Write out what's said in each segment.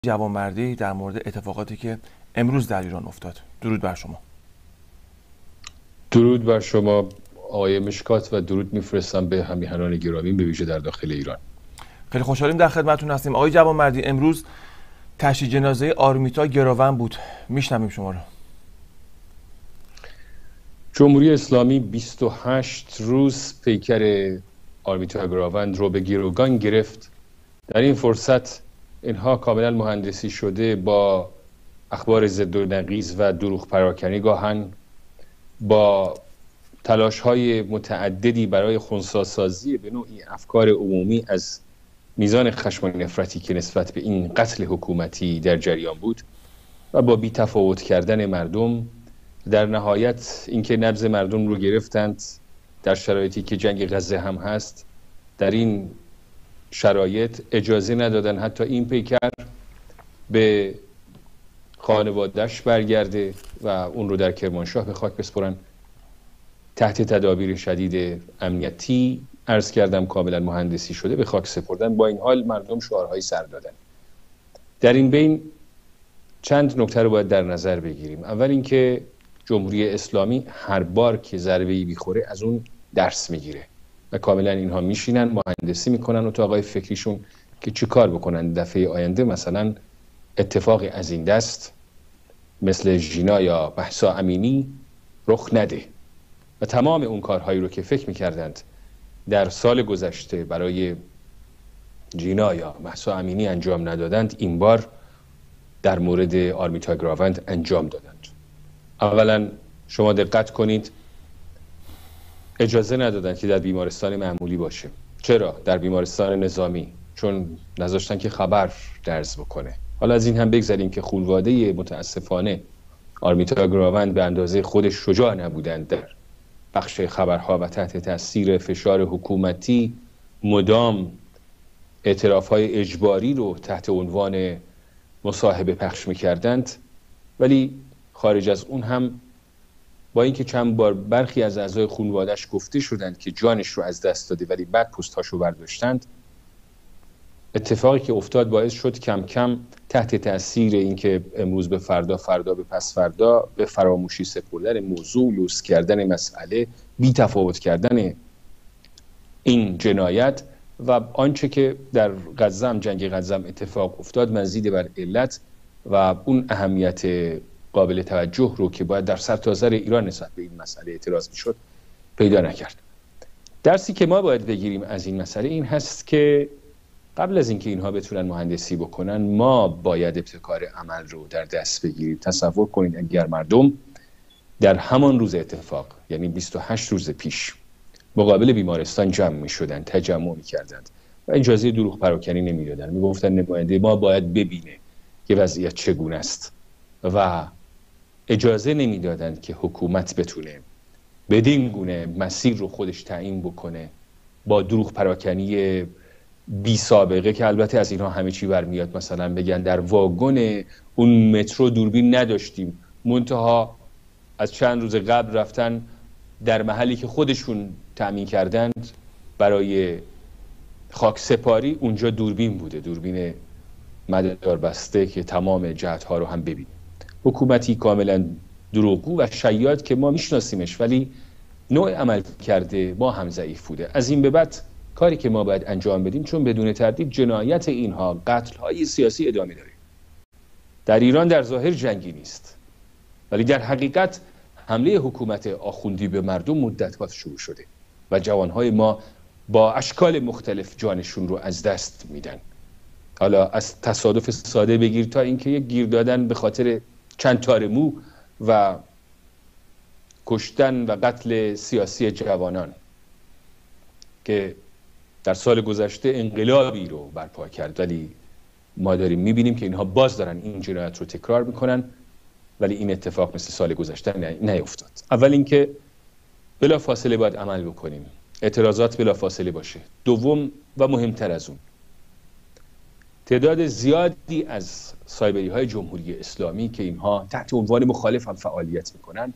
جوانمردی در مورد اتفاقاتی که امروز در ایران افتاد. درود بر شما. درود بر شما آقای مشکات و درود میفرستم به همیهنان گرامی به ویژه در داخل ایران. خیلی خوشحالیم در خدمتتون هستیم. آقای جوانمردی، امروز تشییع جنازه آرمیتا گراون بود. میشنویم شما رو. جمهوری اسلامی 28 روز پیکر آرمیتا گراون رو به گروگان گرفت. در این فرصت اینها کاملا مهندسی شده با اخبار ضد و نقیض و دروغ پراکنی گاهن با تلاش‌های متعددی برای خنثی‌سازی به نوعی افکار عمومی از میزان خشم و نفرتی که نسبت به این قتل حکومتی در جریان بود و با بی‌تفاوت کردن مردم، در نهایت اینکه نبض مردم رو گرفتند در شرایطی که جنگ غزه هم هست. در این شرایط اجازه ندادن حتی این پیکر به خانواده‌اش برگرده و اون رو در کرمانشاه به خاک بسپرن. تحت تدابیر شدید امنیتی، عرض کردم کاملا مهندسی شده، به خاک سپردن. با این حال مردم شعارهای سر دادن. در این بین چند نکته رو باید در نظر بگیریم. اول اینکه جمهوری اسلامی هر بار که ضربه‌ای میخوره از اون درس میگیره و کاملا اینها میشینن مهندسی میکنن اتاقای فکریشون که چی کار بکنن دفعه آینده مثلا اتفاقی از این دست مثل ژینا یا مهسا امینی رخ نده و تمام اون کارهایی رو که فکر میکردند در سال گذشته برای ژینا یا مهسا امینی انجام ندادند، این بار در مورد آرمیتا گراون انجام دادند. اولا شما دقت کنید، اجازه ندادند که در بیمارستان معمولی باشه. چرا؟ در بیمارستان نظامی، چون نذاشتن که خبر درز بکنه. حالا از این هم بگذاریم که خانواده متاسفانه آرمیتا گراون به اندازه خودش شجاع نبودند در بخش خبرها و تحت تاثیر فشار حکومتی مدام اعتراف‌های اجباری رو تحت عنوان مصاحبه پخش می‌کردند. ولی خارج از اون هم با اینکه چند بار برخی از اعضای خانواده‌اش گفته شدند که جانش رو از دست داده ولی بعد پوست‌هاشو برداشتند، اتفاقی که افتاد باعث شد کم کم تحت تاثیر اینکه امروز به فردا، فردا به پس فردا به فراموشی سپردن موضوع، لوس کردن مسئله، بی تفاوت کردن این جنایت و آنچه که در غزه هم جنگ غزه هم اتفاق افتاد مزید بر علت و اون اهمیت قابل توجه رو که باید در سرتاسر ایران نسبت به این مسئله اعتراض میشد پیدا نکرد. درسی که ما باید بگیریم از این مسئله این هست که قبل از اینکه اینها بتونن مهندسی بکنن، ما باید ابتکار عمل رو در دست بگیریم. تصور کنید اگر مردم در همان روز اتفاق، یعنی 28 روز پیش، مقابل بیمارستان جمع می شدن، تجمع می کردند و اجازه دروغ پراکنی نمی دادن، می گفتن نماینده ما باید ببینه که وضعیت چگونه است و اجازه نمی دادند که حکومت بتونه بدین گونه مسیر رو خودش تعیین بکنه با دروغ پراکنی بی سابقه که البته از اینها همه چی برمیاد. مثلا بگن در واگن اون مترو دوربین نداشتیم، منتها از چند روز قبل رفتن در محلی که خودشون تأمین کردند برای خاک سپاری، اونجا دوربین بوده، دوربین مدار بسته که تمام جهت‌ها رو هم ببینه. حکومتی کاملا دروغگو و شیاد که ما میشناسیمش، ولی نوع عمل کرده ما هم ضعیف بوده. از این به بعد کاری که ما باید انجام بدیم، چون بدون تردید جنایت اینها قتل‌های سیاسی ادامه داره. در ایران در ظاهر جنگی نیست، ولی در حقیقت حمله حکومت آخوندی به مردم مدت‌ها شروع شده و جوانهای ما با اشکال مختلف جانشون رو از دست میدن. حالا از تصادف ساده بگیر تا اینکه یک گیر دادن به خاطر چند تار مو و کشتن و قتل سیاسی جوانان که در سال گذشته انقلابی رو برپا کرد، ولی ما داریم میبینیم که اینها باز دارن این جنایت رو تکرار میکنن، ولی این اتفاق مثل سال گذشته نیفتاد. اول اینکه بلا فاصله باید عمل بکنیم، اعتراضات بلا فاصله باشه. دوم و مهمتر از اون، تعداد زیادی از سایبری های جمهوری اسلامی که اینها تحت عنوان مخالف هم فعالیت میکنن،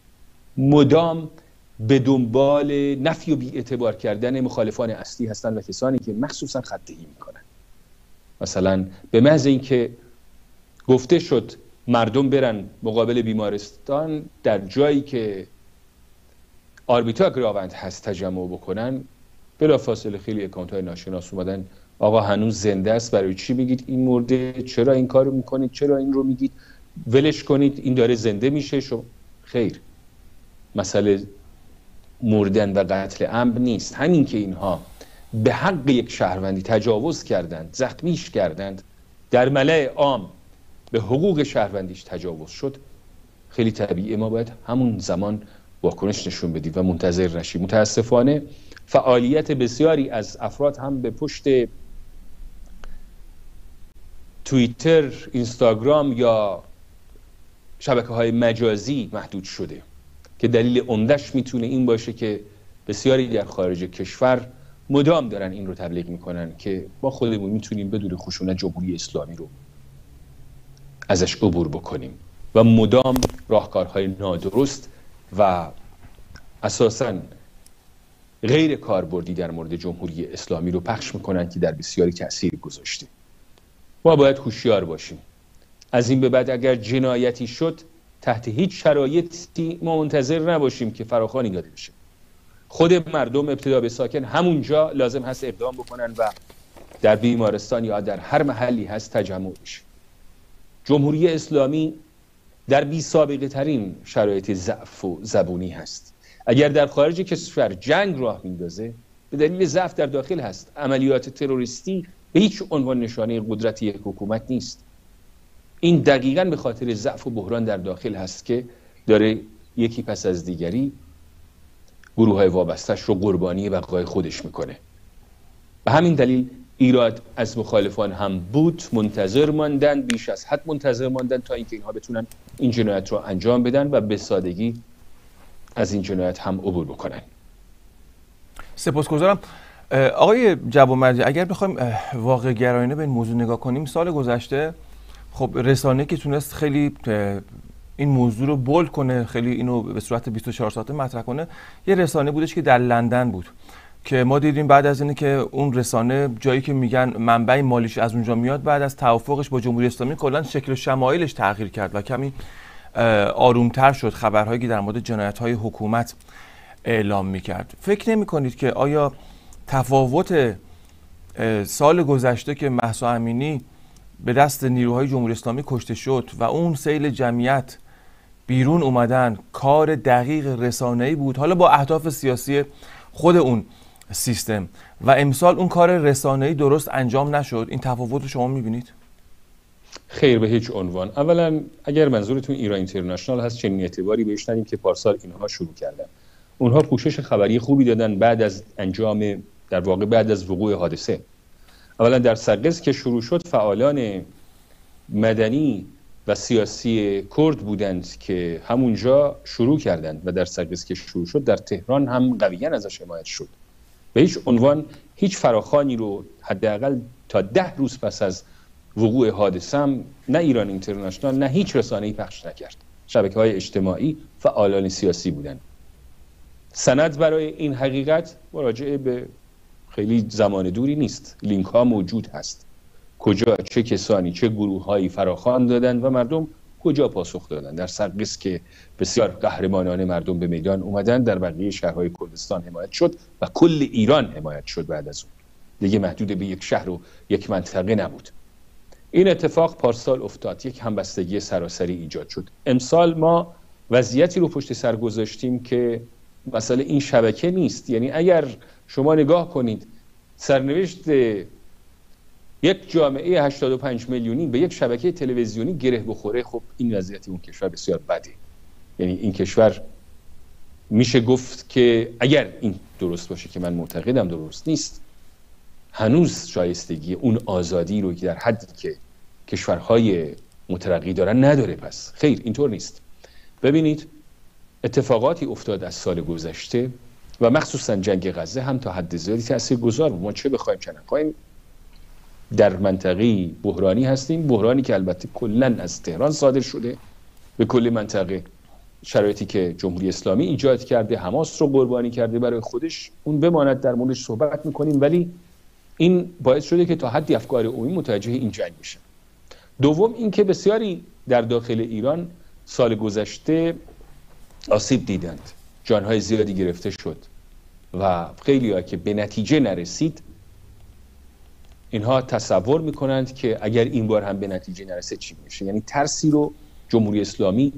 مدام به دنبال نفی و بی‌اعتبار کردن مخالفان اصلی هستند و کسانی که مخصوصا خط دهی میکنن. مثلا به محض اینکه گفته شد مردم برن مقابل بیمارستان، در جایی که آرمیتا گراوند هست تجمع بکنن، بلافاصله خیلی اکانت‌های ناشناس اومدن آقا هنوز زنده است، برای چی میگید این مرده؟ چرا این کارو میکنید؟ چرا این رو میگید؟ ولش کنید، این داره زنده میشه. خیر، مسئله مردن و قتل عمد نیست. همین که اینها به حق یک شهروندی تجاوز کردند، زخمیش کردند، در ملأ عام به حقوق شهروندیش تجاوز شد، خیلی طبیعیه ما باید همون زمان واکنش نشون بدیم و منتظر نشیم. متاسفانه فعالیت بسیاری از افراد هم به پشت توییتر، اینستاگرام یا شبکه‌های مجازی محدود شده که دلیل عمده‌اش میتونه این باشه که بسیاری در خارج کشور مدام دارن این رو تبلیغ میکنن که ما خودمون میتونیم بدون خشونت جمهوری اسلامی رو ازش عبور بکنیم و مدام راهکارهای نادرست و اساساً غیر کاربردی در مورد جمهوری اسلامی رو پخش میکنن که در بسیاری تأثیر گذاشته. ما باید هوشیار باشیم. از این به بعد اگر جنایتی شد تحت هیچ شرایطی ما منتظر نباشیم که فراخوانی داده بشه. خود مردم ابتدا به ساکن همونجا لازم هست اقدام بکنن و در بیمارستان یا در هر محلی هست تجمع بشه. جمهوری اسلامی در بی سابقه ترین شرایط ضعف و زبونی هست. اگر در خارج کشور جنگ راه میندازه به دلیل ضعف در داخل هست. عملیات تروریستی به هیچ عنوان نشانه قدرت یک حکومت نیست. این دقیقاً به خاطر ضعف و بحران در داخل هست که داره یکی پس از دیگری گروه‌های وابسته‌اش رو قربانی بقای خودش میکنه. به همین دلیل ایراد از مخالفان هم بود، منتظر ماندن، بیش از حد منتظر ماندن تا اینکه اینها بتونن این جنایت رو انجام بدن و به سادگی از این جنایت هم عبور بکنن. سپاسگزارم. آقای جوانمردی، اگر بخوایم واقع گرایانه به این موضوع نگاه کنیم، سال گذشته خب رسانه که تونست خیلی این موضوع رو بولد کنه، خیلی اینو به صورت 24 ساعته مطرح کنه، یه رسانه بودش که در لندن بود که ما دیدیم بعد از اینه که اون رسانه جایی که میگن منبع مالیش از اونجا میاد، بعد از توافقش با جمهوری اسلامی کلا شکل و شمایلش تغییر کرد و کمی آرومتر شد، خبرهایی که در مورد جنایت‌های حکومت اعلام میکرد. فکر نمی کنید که آیا تفاوت سال گذشته که مهسا امینی به دست نیروهای جمهوری اسلامی کشته شد و اون سیل جمعیت بیرون اومدن کار دقیق رسانه‌ای بود، حالا با اهداف سیاسی خود اون سیستم، و امسال اون کار رسانه‌ای درست انجام نشد؟ این تفاوت رو شما می‌بینید؟ خیر، به هیچ عنوان. اولا اگر منظورتون ایران اینترنشنال هست، چنین اعتباری بهش ندیم که پارسال اینها شروع کردن. اونها پوشش خبری خوبی دادن بعد از انجام، در واقع بعد از وقوع حادثه. اولا در سرقز که شروع شد فعالان مدنی و سیاسی کرد بودند که همونجا شروع کردند و در سرقز که شروع شد در تهران هم قویاً ازش حمایت شد. به هیچ عنوان هیچ فراخوانی رو حداقل تا 10 روز پس از وقوع حادثه هم نه ایران اینترنشنال نه هیچ رسانه‌ای پخش نکرد. شبکه‌های اجتماعی، فعالان سیاسی بودند. سند برای این حقیقت مراجعه به خیلی زمان دوری نیست. لینک ها موجود هست. کجا چه کسانی چه گروه هایی فراخوان دادن و مردم کجا پاسخ دادن. در سرقز که بسیار قهرمانانه مردم به میدان اومدن، در بقیه شهرهای کردستان حمایت شد و کل ایران حمایت شد. بعد از اون دیگه محدود به یک شهر و یک منطقه نبود. این اتفاق پارسال افتاد، یک همبستگی سراسری ایجاد شد. امسال ما وضعیتی رو پشت سر گذاشتیم که مسئله این شبکه نیست. یعنی اگر شما نگاه کنید سرنوشت یک جامعه 85 میلیونی به یک شبکه تلویزیونی گره بخوره، خب این وضعیت اون کشور بسیار بده. یعنی این کشور میشه گفت که اگر این درست باشه که من معتقدم درست نیست، هنوز شایستگی اون آزادی رو که در حدی که کشورهای مترقی دارن نداره. پس خیر، اینطور نیست. ببینید اتفاقاتی افتاد از سال گذشته و مخصوصا جنگ غزه هم تا حد زیادی تاثیرگذار بود. ما چه بخوایم چه نخوایم در منطقه بحرانی هستیم، بحرانی که البته کلا از تهران صادر شده به کل منطقه. شرایطی که جمهوری اسلامی ایجاد کرده، حماس رو قربانی کرده برای خودش، اون بماند، در موردش صحبت میکنیم، ولی این باعث شده که تا حدی افکار عمومی متوجه این جنگ بشن. دوم اینکه بسیاری در داخل ایران سال گذشته آسیب دیدند، جانهای زیادی گرفته شد و خیلی ها که به نتیجه نرسید، اینها تصور میکنند که اگر این بار هم به نتیجه نرسه چی میشه. یعنی ترسی رو جمهوری اسلامی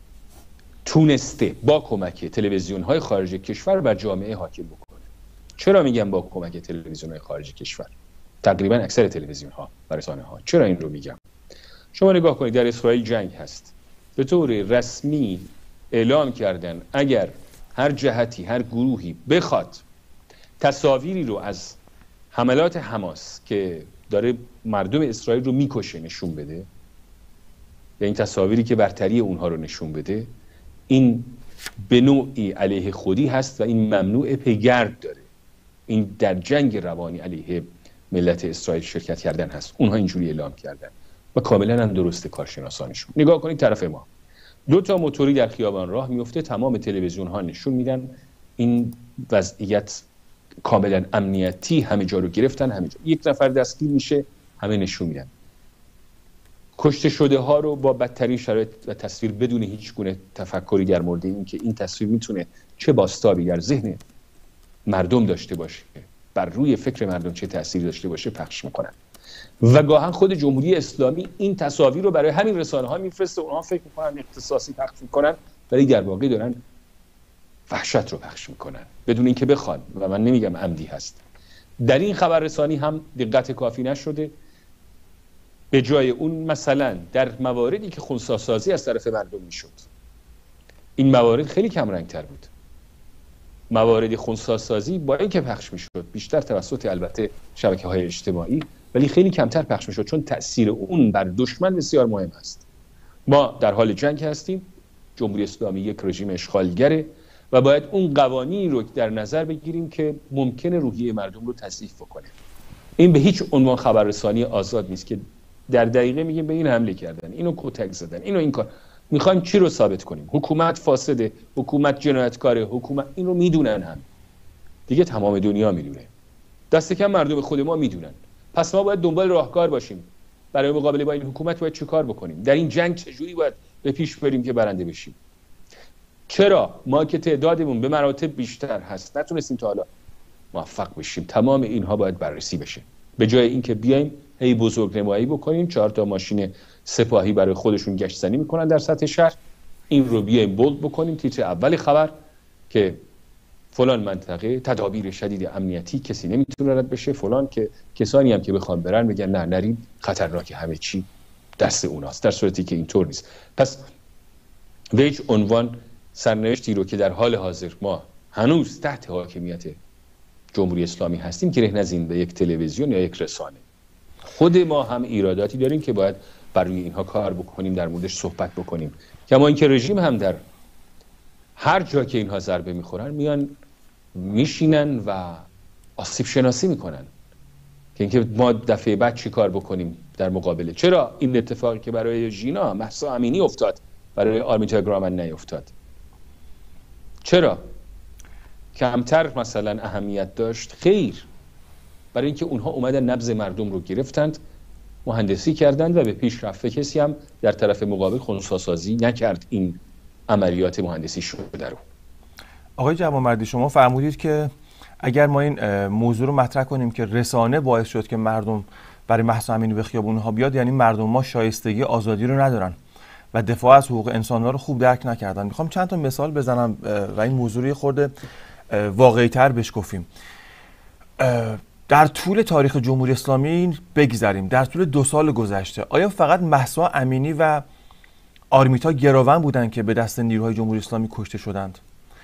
تونسته با کمک تلویزیون های خارج کشور بر جامعه حاکم بکنه. چرا میگم با کمک تلویزیون های خارج کشور؟ تقریبا اکثر تلویزیون ها و رسانه ها. چرا این رو میگم؟ شما نگاه کنید، در اسرائیل جنگ هست، به طور رسمی اعلام کردن اگر هر جهتی، هر گروهی بخواد تصاویری رو از حملات حماس که داره مردم اسرائیل رو میکشه نشون بده، یا این تصاویری که برتری اونها رو نشون بده، این به نوعی علیه خودی هست و این ممنوع پیگرد داره. این در جنگ روانی علیه ملت اسرائیل شرکت کردن هست. اونها اینجوری اعلام کردن و کاملا هم درسته کارشناسانشون. نگاه کنید طرف ما 2 موتوری در خیابان راه میفته، تمام تلویزیون ها نشون میدن این وضعیت کاملا امنیتی، همه جا رو گرفتن، همه جا 1 نفر دستگیر میشه، همه نشون میدن. کشته شده ها رو با بدترین شرایط و تصویر بدون هیچ گونه تفکری در مورد این که این تصویر میتونه چه بازتابی در ذهن مردم داشته باشه، بر روی فکر مردم چه تأثیری داشته باشه پخش میکنن. و گاهن خود جمهوری اسلامی این تصاویر رو برای همین رسانه ها میفرسته، اونها فکر میکنن اختصاصی پخش میکنن، ولی در واقع دارن وحشت رو پخش میکنن بدون اینکه بخوان، و من نمیگم عمدی هست. در این خبررسانی هم دقت کافی نشده. به جای اون مثلا در مواردی که خنثی‌سازی از طرف مردم میشد، این موارد خیلی کم رنگ تر بود. موارد خنثی‌سازی با اینکه پخش میشد بیشتر توسط البته شبکه‌های اجتماعی، ولی خیلی کمتر پخش میشد، چون تأثیر اون بر دشمن بسیار مهم است. ما در حال جنگ هستیم، جمهوری اسلامی یک رژیم اشغالگره و باید اون قوانینی رو در نظر بگیریم که ممکنه روحیه مردم رو تضعیف بکنه. این به هیچ عنوان خبررسانی آزاد نیست که در دقیقه میگیم به این حمله کردن، اینو کتک زدن، اینو این کار. میخوایم چی رو ثابت کنیم؟ حکومت فاسده، حکومت جنایتکاره، حکومت. این رو میدونن، هم دیگه تمام دنیا میدونه، دست کم مردم خود ما میدونن. پس ما باید دنبال راهکار باشیم برای مقابله با این حکومت. باید چه کار بکنیم در این جنگ؟ چجوری باید به پیش بریم که برنده بشیم؟ چرا ما که تعدادمون به مراتب بیشتر هست نتونستیم تا حالا موفق بشیم؟ تمام اینها باید بررسی بشه، به جای اینکه بیایم هی بزرگنمایی بکنیم. 4 ماشین سپاهی برای خودشون گشت زنی میکنن در سطح شهر، این رو بیایم بولد بکنیم تیتر اول خبر که فلان منطقه تدابیر شدید امنیتی، کسی نمیتونه رد بشه، فلان، که کسانی هم که بخوان برن بگن نه نرید، خطرناک، همه چی دست اوناست، در صورتی که اینطور نیست. پس به هیچ عنوان سرنوشتی رو که در حال حاضر ما هنوز تحت حاکمیت جمهوری اسلامی هستیم گره نزنیم به یک تلویزیون یا یک رسانه. خود ما هم ایراداتی داریم که باید بر روی اینها کار بکنیم، در موردش صحبت بکنیم. کما اینکه رژیم هم در هر جا که اینها ضربه میخورن میان میشینن و آسیب شناسی میکنن که اینکه ما دفعه بعد چی کار بکنیم در مقابله. چرا این اتفاقی که برای ژینا مهسا امینی افتاد برای آرمیتا گرامن نیفتاد؟ چرا کمتر مثلا اهمیت داشت؟ خیر، برای اینکه اونها اومدن نبض مردم رو گرفتند، مهندسی کردند و به پیش رفت. کسی هم در طرف مقابل خنثی‌سازی نکرد این عملیات مهندسی شده رو. آقای جوانمردی، شما فرمودید که اگر ما این موضوع رو مطرح کنیم که رسانه باعث شد که مردم برای مهسا امینی به خیابون‌ها بیاد، یعنی مردم ما شایستگی آزادی رو ندارن و دفاع از حقوق انسان‌ها رو خوب درک نکردن. میخوام چند تا مثال بزنم و این موضوع رو خورده واقعی‌تر بشکفیم. در طول تاریخ جمهوری اسلامی بگذریم، در طول 2 سال گذشته آیا فقط مهسا امینی و آرمیتا گراون بودند که به دست نیروهای جمهوری اسلامی کشته شدند؟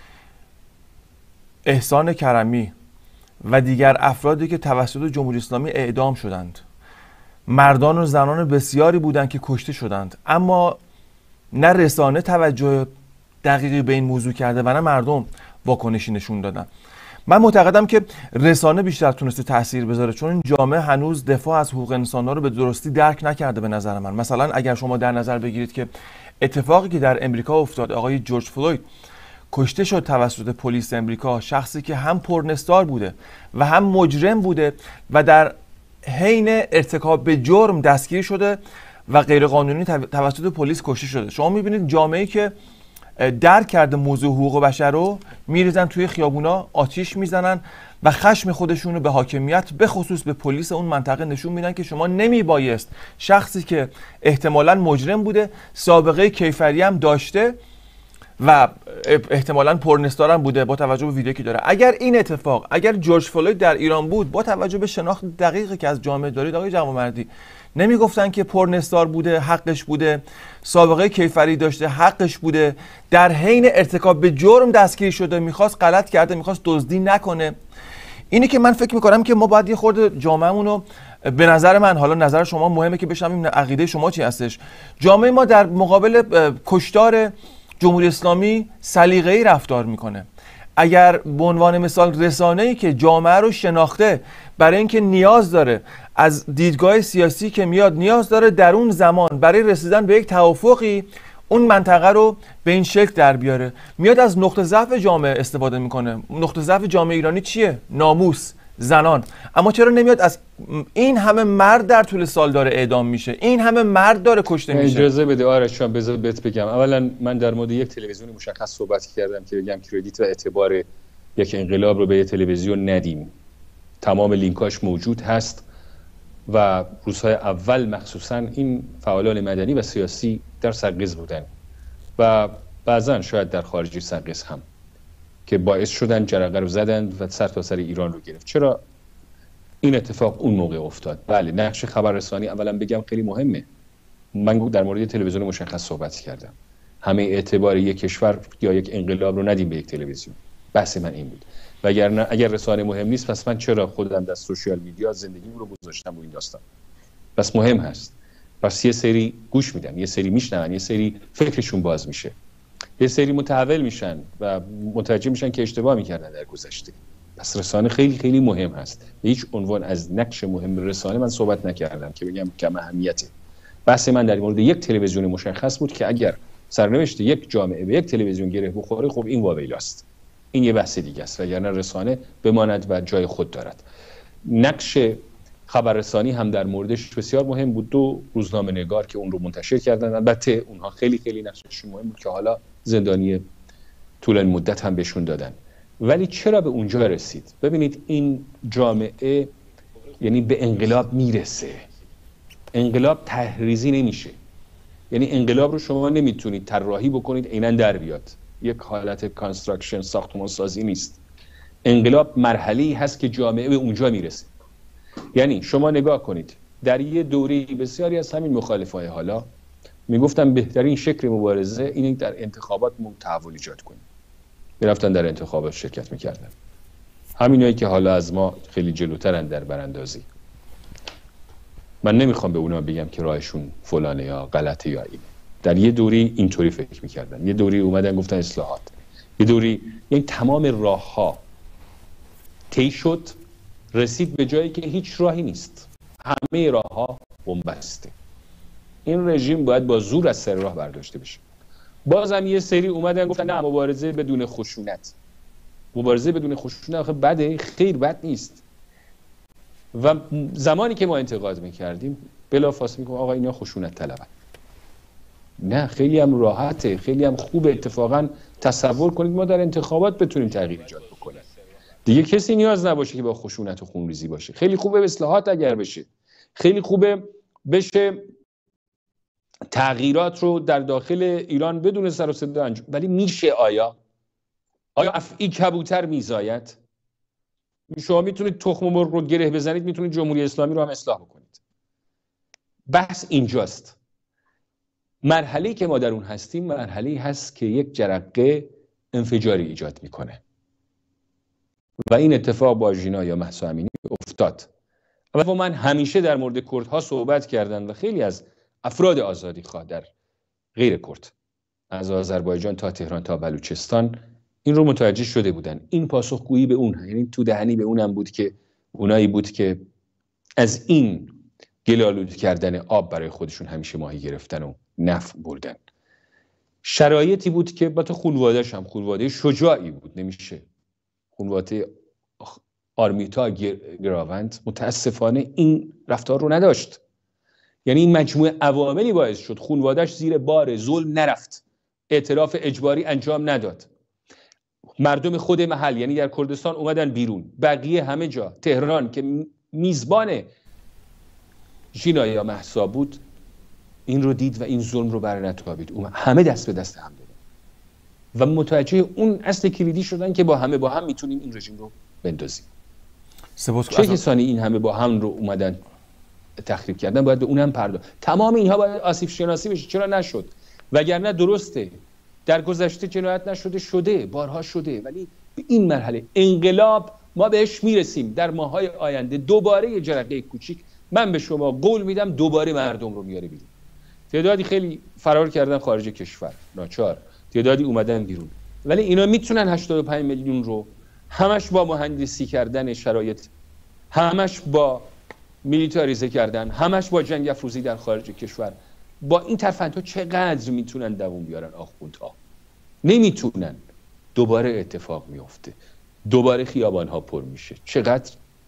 احسان کرمی و دیگر افرادی که توسط جمهوری اسلامی اعدام شدند، مردان و زنان بسیاری بودند که کشته شدند، اما نه رسانه توجه دقیقی به این موضوع کرده و نه مردم واکنشی نشون دادن. من معتقدم که رسانه بیشتر تونسته تأثیر بذاره، چون این جامعه هنوز دفاع از حقوق انسان‌ها رو به درستی درک نکرده به نظر من. مثلا اگر شما در نظر بگیرید که اتفاقی که در امریکا افتاد، آقای جورج فلوید کشته شد توسط پلیس امریکا، شخصی که هم پرنستار بوده و هم مجرم بوده و در حین ارتکاب به جرم دستگیر شده و غیرقانونی توسط پلیس کشته شده. شما میبینید جامعه‌ای که درک کرده موضوع حقوق بشر رو میریزن توی خیابونا، آتیش میزنن و خشم خودشون رو به حاکمیت به خصوص به پلیس اون منطقه نشون میدن که شما نمیبایست شخصی که احتمالاً مجرم بوده، سابقه کیفری هم داشته و احتمالاً پرنستار هم بوده با توجه به ویدیویی که داره. اگر جورج فلوید در ایران بود، با توجه به شناخت دقیقی که از جامعه دارید آقای جوانمردی، نمیگفتن که پرنستار بوده حقش بوده، سابقه کیفری داشته حقش بوده، در حین ارتکاب به جرم دستگیر شده، میخواست غلط کرده، میخواست دزدی نکنه. اینی که من فکر میکنم که ما باید یه خورده جامعه‌مون رو، به نظر من، حالا نظر شما مهمه که بشنویم عقیده شما چی هستش، جامعه ما در مقابل کشتار جمهوری اسلامی سلیقه‌ای رفتار میکنه. اگر به عنوان مثال رسانه‌ای که جامعه رو شناخته، برای اینکه نیاز داره از دیدگاه سیاسی که میاد، نیاز داره در اون زمان برای رسیدن به یک توافقی اون منطقه رو به این شکل در بیاره، میاد از نقطه ضعف جامعه استفاده میکنه. نقطه ضعف جامعه ایرانی چیه؟ ناموس، زنان. اما چرا نمیاد از این همه مرد در طول سال داره اعدام میشه، این همه مرد داره کشته میشه؟ اجازه بده آرش جان، بذار بهت بگم. اولا من در مورد یک تلویزیون مشخص صحبت کردم که بگم کردیت و اعتبار یک انقلاب رو به یک تلویزیون ندیم. تمام لینکاش موجود هست و روزهای اول مخصوصا این فعالان مدنی و سیاسی در سرقز بودن و بعضا شاید در خارجی سرقز هم، که باعث شدن جرقه رو زدن و سر تا سر ایران رو گرفت. چرا این اتفاق اون موقع افتاد؟ بله، نقش خبررسانی اولا بگم خیلی مهمه. من در مورد تلویزیون مشخص صحبت کردم. همه اعتبار یک کشور یا یک انقلاب رو ندیم به یک تلویزیون. بحث من این بود. وگرنه اگر رسانه مهم نیست، پس من چرا خودم در سوشیال میدیا زندگیم رو گذاشتم رو این داستان؟ پس مهم هست. پس یه سری گوش میدن، یه سری میشنون، یه سری فکرشون باز میشه، یه سری متحول میشن و متوجه میشن که اشتباه میکردن در گذشته. پس رسانه خیلی خیلی مهم هست. به هیچ عنوان از نقش مهم رسانه من صحبت نکردم که بگم کم اهمیته. بحث من در مورد یک تلویزیون مشخص بود که اگر سرنوشت یک جامعه به یک تلویزیون گره بخوره، خب این واویلاست. این یه بحث دیگه است، وگرنه رسانه بماند و جای خود دارد. نقش خبررسانی هم در موردش بسیار مهم بود. 2 روزنامه‌نگار که اون رو منتشر کردن، البته اونها خیلی خیلی نقششون مهم بود که حالا زندانی طول مدت هم بهشون دادن. ولی چرا به اونجا رسید؟ ببینید این جامعه یعنی به انقلاب میرسه. انقلاب تحریزی نمیشه. یعنی انقلاب رو شما نمیتونید طراحی بکنید عیناً در بیاد. یک حالت کانستراکشن، ساختمان سازی نیست. انقلاب مرحله‌ای هست که جامعه به اونجا میرسه. یعنی شما نگاه کنید، در یه دوره بسیاری از همین مخالفای حالا میگفتن بهترین شکل مبارزه اینه در انتخابات تحول ایجاد کنیم. میرفتن در انتخابات شرکت میکردن. همینایی که حالا از ما خیلی جلوترن در براندازی. من نمیخوام به اونا بگم که راهشون فلانه یا غلطه یا اینه. در یه دوری اینطوری فکر میکردن، یه دوری اومدن گفتن اصلاحات، یه دوری، یعنی تمام راه ها طی شد، رسید به جایی که هیچ راهی نیست. همه راه ها بن‌بسته. این رژیم باید با زور از سر راه برداشته بشه. بازم یه سری اومدن گفتن نه، مبارزه بدون خشونت. مبارزه بدون خشونت آخه بده؟ خیر، بد نیست. و زمانی که ما انتقاد میکردیم بلافاصله میگم آقا اینا خشونت طلبن. نه، خیلی هم راحته، خیلی هم خوبه. اتفاقا تصور کنید ما در انتخابات بتونیم تغییر ایجاد بکنیم. دیگه کسی نیاز نباشه که با خشونت و خونریزی باشه. خیلی خوبه اصلاحات اگر بشه. خیلی خوبه بشه تغییرات رو در داخل ایران بدون سر و صدا انجام. ولی میشه؟ آیا افعی کبوتر میزاید؟ شما میتونید تخم مرغ رو گره بزنید، میتونید جمهوری اسلامی رو هم اصلاح بکنید. بحث اینجاست. مرحله‌ای که ما در اون هستیم مرحله‌ای هست که یک جرقه انفجاری ایجاد میکنه و این اتفاق با ژینا یا مهسا امینی افتاد. و من همیشه در مورد کردها صحبت کردن و خیلی از افراد آزادیخواه در غیر کرد، از آذربایجان تا تهران تا بلوچستان، این رو متوجه شده بودن. این پاسخگویی به اون، یعنی تو دهنی به اونم بود که اونایی بود که از این گل‌آلود کردن آب برای خودشون همیشه ماهی گرفتن و نفع بردن. شرایطی بود که با تو خانواده‌اش هم خانواده شجاعی بود، نمیشه خانواده آرمیتا گراوند متاسفانه این رفتار رو نداشت. یعنی این مجموعه عواملی باعث شد خانواده‌اش زیر بار ظلم نرفت، اعتراف اجباری انجام نداد، مردم خود محل یعنی در کردستان اومدن بیرون، بقیه همه جا، تهران که میزبان ژینا مهسا بود این رو دید و این ظلم رو برنتابید، همه دست به دست هم دادن و متوجه اون اصل کلیدی شدن که با هم میتونیم این رژیم رو بندازیم. چه کسانی این همه با هم رو اومدن تخریب کردن؟ باید به اونم پرداخت. تمام اینها باید آسیب شناسی بشه. چرا نشد؟ وگرنه درسته در گذشته جنایت نشده، شده، بارها شده، ولی به این مرحله انقلاب ما بهش میرسیم در ماهای آینده. دوباره یه جرقه کوچیک، من به شما قول میدم، دوباره مردم رو میاره بیرون. تعدادی خیلی فرار کردن خارج کشور، ناچار، تعدادی اومدن بیرون، ولی اینا میتونن 85 میلیون رو همش با مهندسی کردن شرایط، همش با میلیتاریزه کردن، همش با جنگ افروزی در خارج کشور، با این ترفندها چقدر میتونن دووم بیارن؟ آخوندها نمیتونن. دوباره اتفاق میفته، دوباره خیابانها پر میشه. چقدر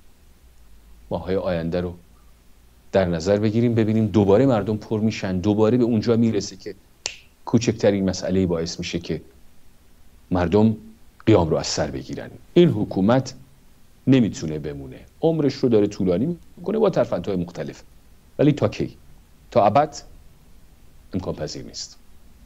ماهای آینده رو در نظر بگیریم، ببینیم دوباره مردم پر میشن، دوباره به اونجا میرسه که کوچکترین مسئله باعث میشه که مردم قیام رو از سر بگیرن. این حکومت نمیتونه بمونه، عمرش رو داره طولانی میکنه با ترفندهای مختلف، ولی تا کی؟ تا ابد امکان پذیر نیست.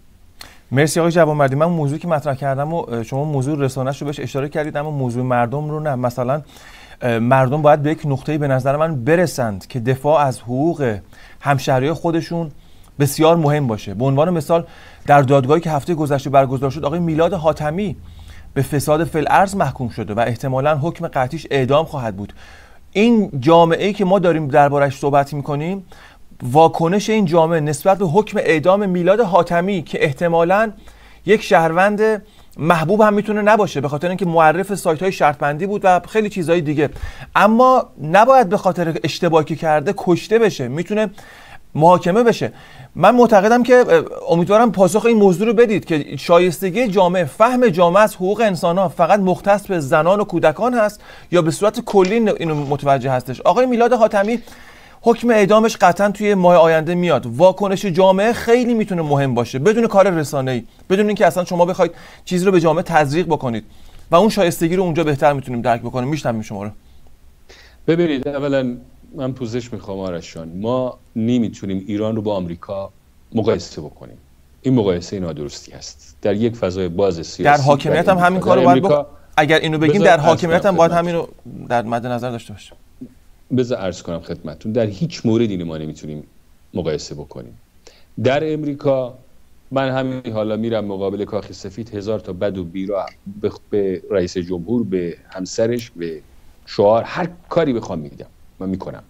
مرسی آقای جوانمردی. من موضوعی که مطرح کردم و شما موضوع رسانه‌اش رو بهش اشاره کردید، اما موضوع مردم رو نه. مثلا مردم باید به یک نقطه‌ای به نظر من برسند که دفاع از حقوق همشهریای خودشون بسیار مهم باشه. به عنوان مثال در دادگاهی که هفته گذشته برگزار شد، آقای میلاد حاتمی به فساد فی الارض محکوم شده و احتمالاً حکم قطعیش اعدام خواهد بود. این جامعه‌ای که ما داریم دربارش صحبت می‌کنیم، واکنش این جامعه نسبت به حکم اعدام میلاد حاتمی که احتمالاً یک شهروند محبوب هم میتونه نباشه به خاطر اینکه معرف سایت‌های شرط‌بندی بود و خیلی چیزهای دیگه، اما نباید به خاطر اشتباهی که کرده کشته بشه، میتونه محاکمه بشه. من معتقدم که امیدوارم پاسخ این موضوع رو بدید که شایستگی جامعه، فهم جامعه از حقوق انسان‌ها فقط مختص به زنان و کودکان هست یا به صورت کلی اینو متوجه هستش. آقای میلاد حاتمی حکم اعدامش قطعا توی ماه آینده میاد. واکنش جامعه خیلی میتونه مهم باشه بدون کار رسانه‌ای، بدون اینکه اصلا شما بخواید چیزی رو به جامعه تزریق بکنید و اون شایستگی رو اونجا بهتر میتونیم درک بکنیم. میشنویم شما رو. ببینید، اولا من پوزش میخوام آرشان، ما نمیتونیم ایران رو با آمریکا مقایسه بکنیم. این مقایسه نادرستی است. در یک فضای باز سیاسی در حاکمیت هم همین کارو باید اگر اینو بگیم در حاکمیت هم باید همین رو در مد نظر داشته باشیم. بذار عرض کنم خدمتتون، در هیچ موردی ما نمیتونیم مقایسه بکنیم. در امریکا من همین حالا میرم مقابل کاخ سفید، 1000 تا بد و بیرا به رئیس جمهور، به همسرش، به شعار، هر کاری بخوام میدم، من میکنم.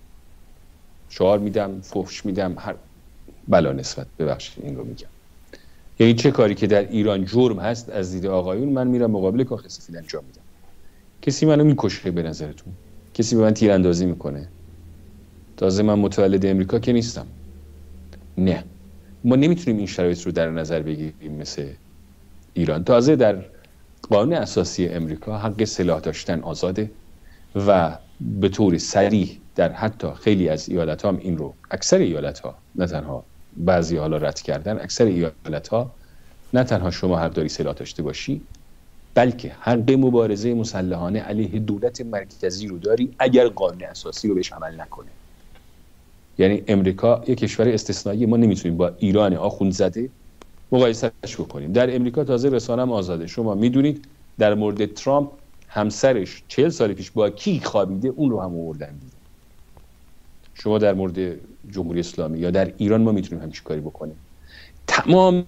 شعار میدم، فحش میدم، هر بلا نسبت، ببخشید این رو میگم. یعنی چه کاری که در ایران جرم هست از دید آقایون، من میرم مقابل کاخ سفید انجام میدم. کسی منو میکشه به نظرتون؟ کسی به من تیراندازی میکنه؟ تازه من متولد امریکا که نیستم. نه، ما نمیتونیم این شرایط رو در نظر بگیریم مثل ایران. تازه در قانون اساسی امریکا حق سلاح داشتن آزاده و به طور صریح در حتی خیلی از ایالت ها هم این رو، اکثر ایالت ها، نه تنها بعضی حالا رد کردن، اکثر ایالت ها نه تنها شما حق داری سلاح داشته باشی، بلکه حق مبارزه مسلحانه علیه دولت مرکزی رو داری اگر قانون اساسی رو بهش عمل نکنه. یعنی امریکا یک کشور استثنایی، ما نمیتونیم با ایران آخوندزاده مقایسهش بکنیم. در امریکا تازه رسانه هم آزاده. شما میدونید در مورد ترامپ همسرش 40 سال پیش با کی خوابیده، اون رو هم آوردن دیدن. شما در مورد جمهوری اسلامی یا در ایران ما میتونیم همچین کاری بکنیم. تمام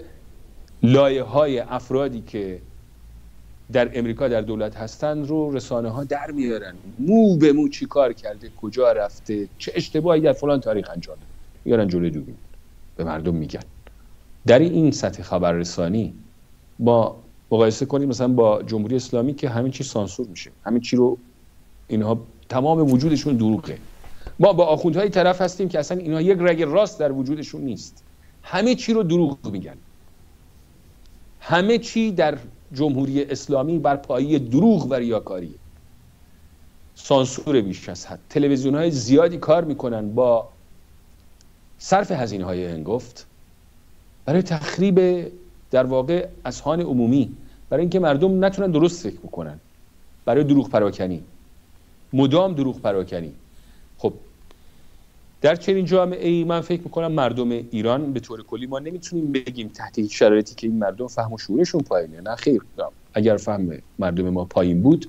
لایه‌های افرادی که در امریکا در دولت هستن رو رسانه ها در میارن، مو به مو چی کار کرده، کجا رفته، چه اشتباهی در فلان تاریخ انجام داده، میارن جلوی دوربین به مردم میگن. در این سطح خبررسانی با مقایسه کنیم مثلا با جمهوری اسلامی که همین چی سانسور میشه، همین چی رو اینها تمام وجودشون دروغه. ما با آخوندهای طرف هستیم که اصلا اینها یک رگ راست در وجودشون نیست، همه چی رو دروغ میگن. همه چی در جمهوری اسلامی بر پایه دروغ و ریاکاری، سانسور بیش از حد. تلویزیون‌های زیادی کار میکنن با صرف هزینه‌های هنگفت، برای تخریب در واقع اذهان عمومی، برای اینکه مردم نتونن درست فکر بکنن، برای دروغ پراکنی، مدام دروغ پراکنی. خب در چنین جامعه‌ای من فکر می‌کنم مردم ایران به طور کلی ما نمیتونیم بگیم تحت هیچ شرایطی که این مردم فهم و شعورشون پایینه. نه خیر، اگر فهم مردم ما پایین بود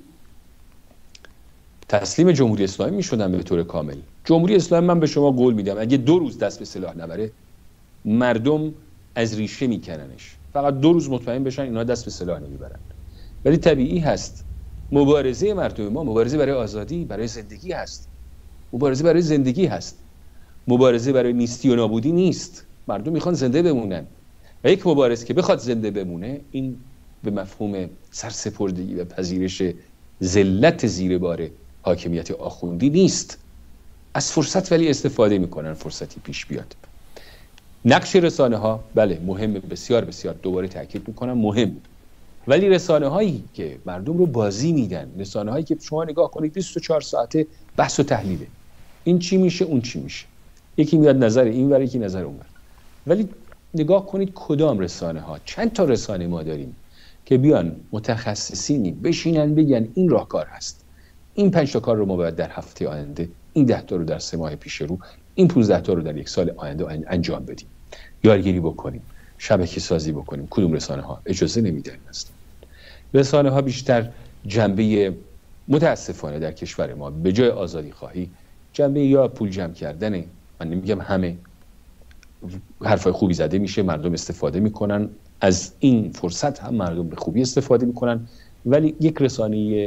تسلیم جمهوری اسلامی میشدن به طور کامل. جمهوری اسلامی من به شما قول میدم اگه 2 روز دست به سلاح نبره مردم از ریشه میکننش. فقط 2 روز مطمئن بشن اینا دست به سلاح نمیبرن. ولی طبیعی هست مبارزه مردم ما مبارزه برای آزادی، برای زندگی هست. مبارزه برای زندگی هست. مبارزه برای نیستی و نابودی نیست. مردم میخوان زنده بمونن. و یک مبارز که بخواد زنده بمونه، این به مفهوم سرسپردگی و پذیرش ذلت زیر بار حاکمیت آخوندی نیست. از فرصت ولی استفاده میکنن، فرصتی پیش بیاد. نقش رسانه ها بله مهم، بسیار بسیار، دوباره تاکید میکنم مهم. ولی رسانه هایی که مردم رو بازی میدن، رسانه هایی که شما نگاه کنید 24 ساعته بحث و تحلیله، این چی میشه اون چی میشه، یکی میاد نظر این ور یکی نظر اون ور. ولی نگاه کنید کدام رسانه ها، چند تا رسانه ما داریم که بیان متخصصینی بشینن بگن این راهکار هست، این 5 تا کار رو ما باید در هفته آینده، این 10 تا رو در 3 ماه پیش رو، این 15 تا رو در 1 سال آینده انجام بدیم، یارگیری بکنیم، شبکه سازی بکنیم. کدوم رسانه ها اجازه نمیدن هستن؟ رسانه ها بیشتر جنبه متاسفانه در کشور ما به جای آزادی خواهی جنبه یا پول جمع کردنه. من نمیگم همه، حرفای خوبی زده میشه، مردم استفاده میکنن از این فرصت، هم مردم به خوبی استفاده میکنن. ولی یک رسانه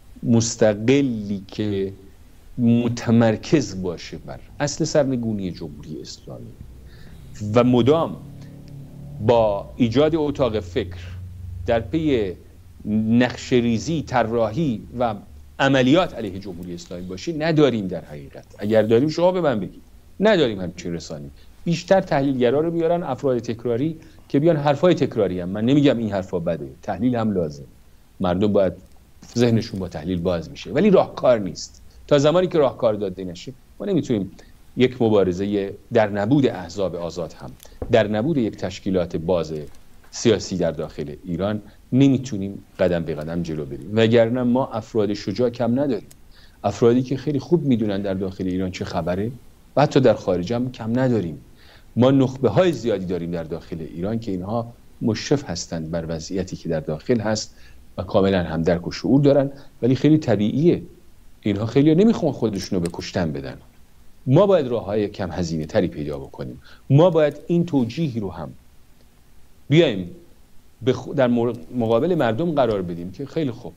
مستقلی که متمرکز باشه بر اصل سرنگونی جمهوری اسلامی و مدام با ایجاد اتاق فکر در پی نقشه‌ریزی، طراحی و عملیات علیه جمهوری اسلامی باشه نداریم. در حقیقت اگر داریم شما به من بگید. نداریم همچین رسانه‌ای. بیشتر تحلیلگرا رو میارن، افراد تکراری که بیان حرفای تکراری هم. من نمیگم این حرفا بده، تحلیل هم لازم، مردم باید ذهنشون با تحلیل باز میشه، ولی راهکار نیست. تا زمانی که راهکار داده نشه ما نمیتونیم یک مبارزه در نبود احزاب آزاد هم، در نبود یک تشکیلات باز سیاسی در داخل ایران نمیتونیم قدم به قدم جلو بریم. وگرنه ما افراد شجاع کم نداریم، افرادی که خیلی خوب میدونن در داخل ایران چه خبره و حتی در خارج هم کم نداریم. ما نخبه های زیادی داریم در داخل ایران که اینها مشرف هستند بر وضعیتی که در داخل هست و کاملا هم درک و شعور دارن. ولی خیلی طبیعیه اینها خیلی نمیخوان خودشونو به کشتن بدن. ما باید راههای کم هزینه تری پیدا بکنیم. ما باید این توجیه رو هم بیایم در مقابل مردم قرار بدیم که خیلی خوب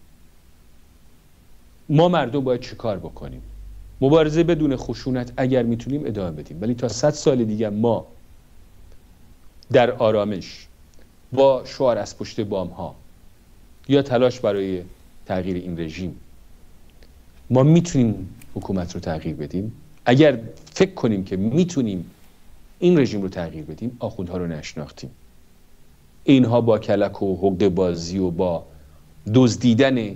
ما مردم باید چه کار بکنیم. مبارزه بدون خشونت اگر میتونیم ادامه بدیم، ولی تا 100 سال دیگه ما در آرامش با شعار از پشت بام ها یا تلاش برای تغییر این رژیم ما میتونیم حکومت رو تغییر بدیم. اگر فکر کنیم که میتونیم این رژیم رو تغییر بدیم، آخوندها رو نشناختیم. اینها با کلک و حقه بازی و با دزدیدن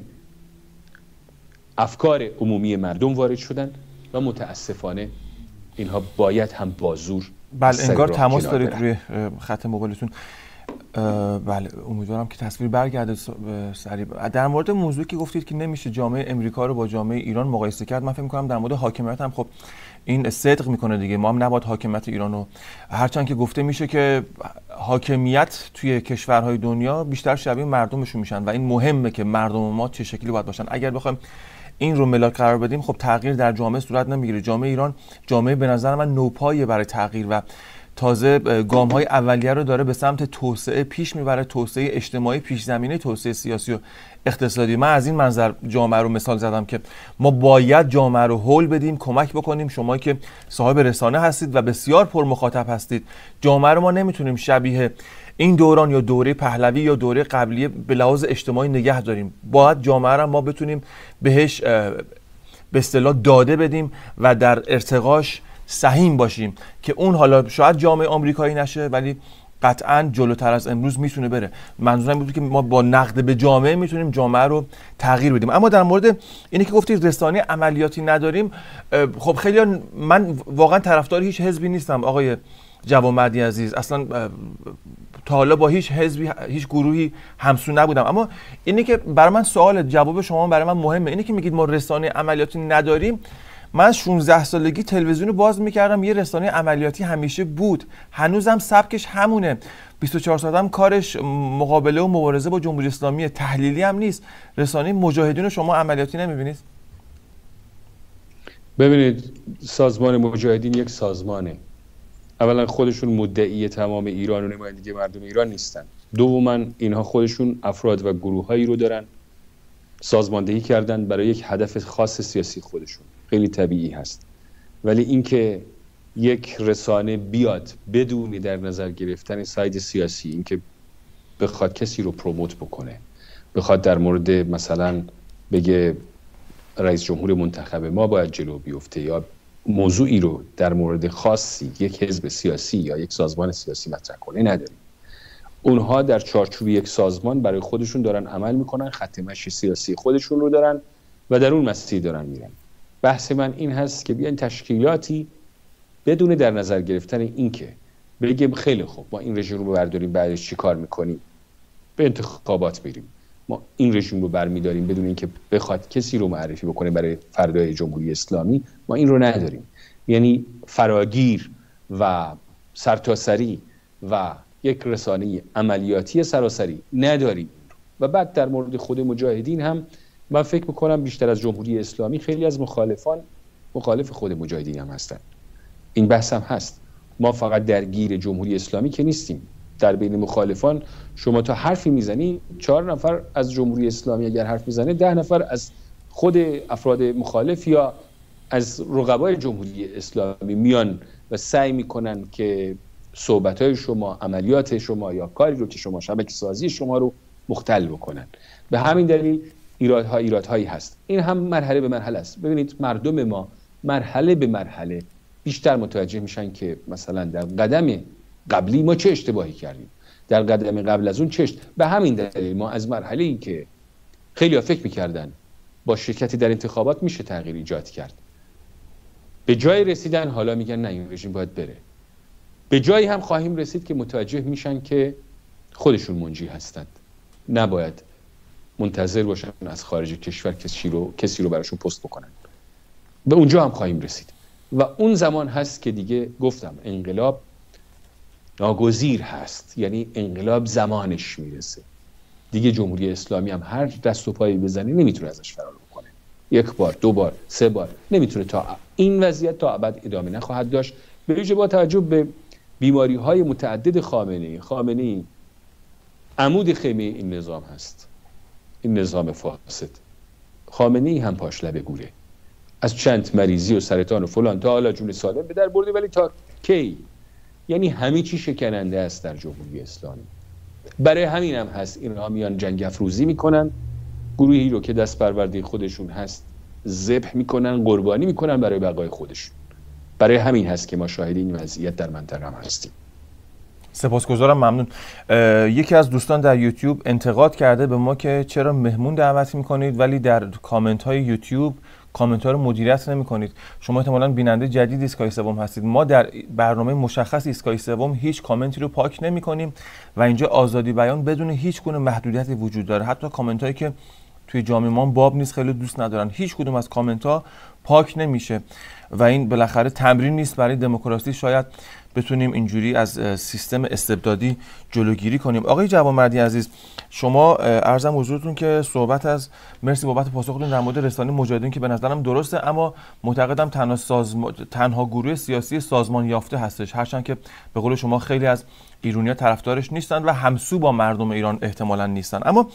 افکار عمومی مردم وارد شدن و متاسفانه اینها باید هم بازور. بله انگار تماس دارید روی خط موبایلتون. بله امیدوارم که تصویر برگرده سریع. در مورد موضوعی که گفتید که نمیشه جامعه امریکا رو با جامعه ایران مقایسه کرد، من فکر می‌کنم در مورد حاکمیت هم خب این صدق میکنه دیگه. ما هم نباید حاکمیت ایران رو، هرچند که گفته میشه که حاکمیت توی کشورهای دنیا بیشتر شبیه مردمشون میشن و این مهمه که مردم ما چه شکلی باید باشن. اگر بخوایم این رو ملاک قرار بدیم خب تغییر در جامعه صورت نمیگیره. جامعه ایران جامعه به نظر من نوپایه برای تغییر و تازه گام‌های اولیه رو داره به سمت توسعه پیش میبره، توسعه اجتماعی پیش زمینه توسعه سیاسی و اقتصادی. من از این منظر جامعه رو مثال زدم که ما باید جامعه رو هول بدیم، کمک بکنیم. شما که صاحب رسانه هستید و بسیار پر مخاطب هستید، جامعه رو ما نمیتونیم شبیه این دوران یا دوره پهلوی یا دوره قبلی به لحاظ اجتماعی نگه داریم. باید جامعه رو ما بتونیم بهش به اصطلاح داده بدیم و در ارتقاش سهیم باشیم که اون حالا شاید جامعه آمریکایی نشه ولی قطعا جلوتر از امروز میتونه بره. منظورم بود که ما با نقد به جامعه میتونیم جامعه رو تغییر بدیم. اما در مورد اینی که گفتید رسانه عملیاتی نداریم، خب خیلی من واقعا طرفدار هیچ حزبی نیستم آقای جوانمردی عزیز، اصلا تا حالا با هیچ حزبی هیچ گروهی همسو نبودم. اما اینی که برای من سوال جواب شما برای من مهمه، اینی که میگید ما رسانه عملیاتی نداریم، من 16 سالگی تلویزیون رو باز میکردم، یه رسانه عملیاتی همیشه بود، هنوزم سبکش همونه، 24 ساعت هم کارش مقابله و مبارزه با جمهوری اسلامی، تحلیلی هم نیست. رسانه مجاهدین رو شما عملیاتی نمیبینید؟ ببینید، سازمان مجاهدین یک سازمانه. اولا خودشون مدعی تمام ایران و نمایندگی مردم ایران نیستن. دوما اینها خودشون افراد و گروهایی رو دارن سازماندهی کردن برای یک هدف خاص سیاسی خودشون، خیلی طبیعی هست. ولی اینکه یک رسانه بیاد بدون در نظر گرفتن ساید سیاسی، اینکه بخواد کسی رو پروموت بکنه، بخواد در مورد مثلا بگه رئیس جمهور منتخب ما باید جلو بیفته، یا موضوعی رو در مورد خاصی یک حزب سیاسی یا یک سازمان سیاسی مطرح کنه، نداریم. اونها در چارچوب یک سازمان برای خودشون دارن عمل میکنن، خط مشی سیاسی خودشون رو دارن و در اون مسیر دارن میرن. بحث من این هست که بیان تشکیلاتی بدون در نظر گرفتن این که بگیم خیلی خوب ما این رژیم رو برداریم، بعدش چی کار میکنیم؟ به انتخابات بریم. ما این رژیم رو برمیداریم بدون اینکه بخواد کسی رو معرفی بکنه برای فردای جمهوری اسلامی. ما این رو نداریم. یعنی فراگیر و سرتاسری و یک رسانه عملیاتی سراسری نداریم. و بعد در مورد خود مجاهدین هم من فکر میکنم بیشتر از جمهوری اسلامی خیلی از مخالفان مخالف خود مجاهدین هم هستن. این بحث هم هست. ما فقط درگیر جمهوری اسلامی که نیستیم. در بین مخالفان شما تا حرفی میزنی 4 نفر از جمهوری اسلامی اگر حرف میزنه 10 نفر از خود افراد مخالف یا از رقبای جمهوری اسلامی میان و سعی میکنن که صحبت‌های شما، عملیات شما یا کاری رو که شما، شبکه سازی شما رو مختل بکنن. به همین دلیل ایرادهایی هست. این هم مرحله به مرحله است. ببینید مردم ما مرحله به مرحله بیشتر متوجه میشن که مثلا در قدم قبلی ما چه اشتباهی کردیم، در قدم قبل از اون به همین دلیل ما از مرحله‌ای که خیلی‌ها فکر می‌کردن با شرکتی در انتخابات میشه تغییر ایجاد کرد، به جای رسیدن حالا میگن نه این رژیم باید بره. به جایی هم خواهیم رسید که متوجه میشن که خودشون منجی هستند، نباید منتظر باشن از خارج کشور کسی رو براشون پست بکنن. به اونجا هم خواهیم رسید و اون زمان هست که دیگه گفتم انقلاب ناگزیر هست. یعنی انقلاب زمانش میرسه دیگه. جمهوری اسلامی هم هر دست و پایی بزنه نمیتونه ازش فرار بکنه. 1 بار، 2 بار، 3 بار نمیتونه. تا این وضعیت تا ابد ادامه نخواهد داشت. به ویژه با توجه به بیماری‌های متعدد خامنه‌ای عمود خیمه این نظام هست، این نظام فاسد. خامنه‌ای هم پاش لبه گوره، از چند مریضی و سرطان و فلان تا حالا جون سالم به در برده، ولی تا کی؟ یعنی همه چی شکننده است در جمهوری اسلامی. برای همین هم هست اینها میان جنگ افروزی میکنن، گروهی رو که دست پرورده خودشون هست ذبح میکنن، قربانی میکنن برای بقای خودشون. برای همین هست که ما شاهد این وضعیت در منطقه هم هستیم. سپاسگزارم، ممنون. یکی از دوستان در یوتیوب انتقاد کرده به ما که چرا مهمون دعوت میکنید ولی در کامنت های یوتیوب کامنت ها رو مدیریت نمی کنید. شما احتمالاً بیننده جدید ایستگاه سوم هستید. ما در برنامه مشخص ایستگاه سوم هیچ کامنتی رو پاک نمی کنیم و اینجا آزادی بیان بدون هیچ گونه محدودیتی وجود داره. حتی کامنت هایی که توی جامعه ما باب نیست، خیلی دوست ندارن، هیچ کدوم از کامنت ها پاک نمیشه و این بالاخره تمرین نیست برای دموکراسی. شاید بتونیم اینجوری از سیستم استبدادی جلوگیری کنیم. آقای جوانمردی عزیز، شما عرضم حضورتون که صحبت از مرسی بابت پاسختون در مورد رسانه مجاهدین که به نظرم درسته، اما معتقدم تنها گروه سیاسی سازمان یافته هستش، هرچند که به قول شما خیلی از ایرانی‌ها طرفدارش نیستن و همسو با مردم ایران احتمالاً نیستن. اما